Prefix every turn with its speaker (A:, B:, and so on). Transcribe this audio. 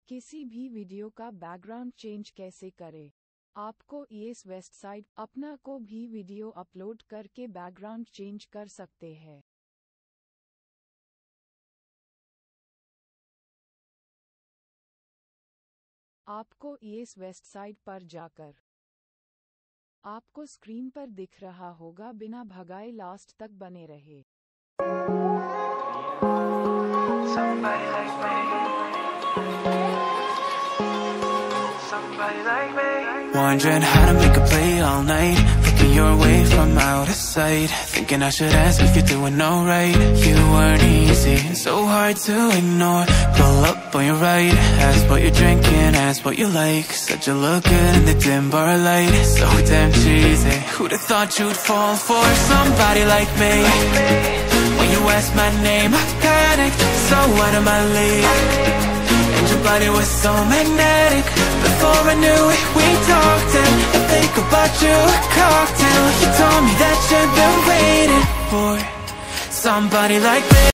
A: किसी भी वीडियो का बैकग्राउंड चेंज कैसे करें। आपको इस वेबसाइट अपना को भी वीडियो अपलोड करके बैकग्राउंड चेंज कर सकते हैं। आपको इस वेबसाइट पर जाकर आपको स्क्रीन पर दिख रहा होगा, बिना भगाए लास्ट तक बने रहे।
B: Somebody like me. Somebody like me. Wondering how to make a play all night, looking your way from out of sight, thinking I should ask if you're doing alright. You weren't easy, so hard to ignore. Pull up on your right, ask what you're drinking, ask what you like. Said you look good in the dim bar light, so damn cheesy. Who'd have thought you'd fall for somebody like me? When you asked my name, I panicked, so out of my league. And your body was so magnetic. Before I knew it, we talked and I think about you a cocktail. You told me that you've been waiting for somebody like me.